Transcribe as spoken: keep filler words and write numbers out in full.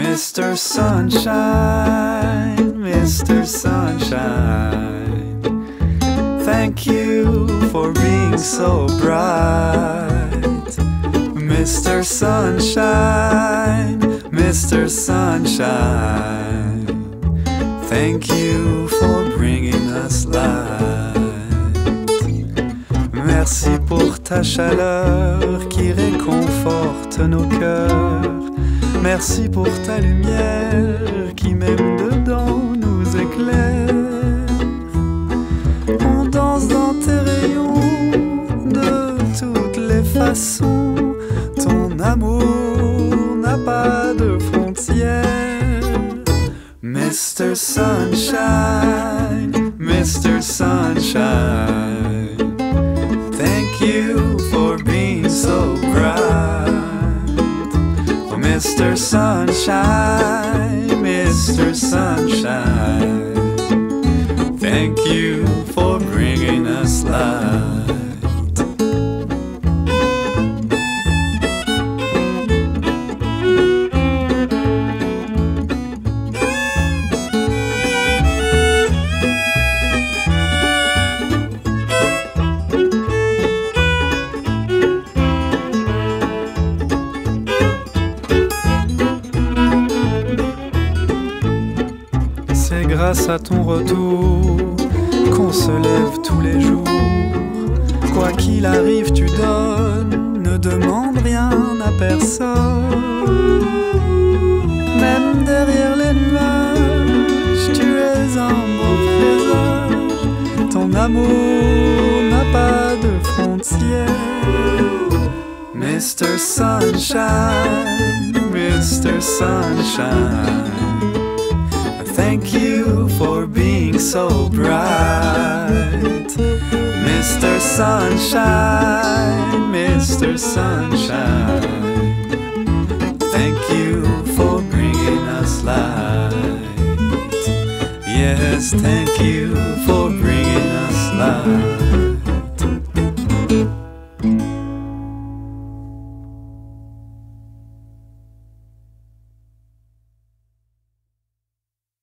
Mister Sunshine, Mister Sunshine, thank you for being so bright. Mister Sunshine, Mister Sunshine, thank you for bringing us light. Merci pour ta chaleur qui réconforte nos cœurs. Merci pour ta lumière qui même dedans nous éclaire. On danse dans tes rayons de toutes les façons. Ton amour n'a pas de frontières. Mister Sunshine, Mister Sunshine, thank you for being so bright. Mister Sunshine, Mister Sunshine, thank you for bringing us light. C'est grâce à ton retour qu'on se lève tous les jours. Quoi qu'il arrive, tu donnes, ne demande rien à personne. Même derrière les nuages, tu es un beau présage. Ton amour n'a pas de frontières. Mister Sunshine, Mister Sunshine, thank you for being so bright. Mister Sunshine, Mister Sunshine, thank you for bringing us light. Yes, thank you for bringing us light.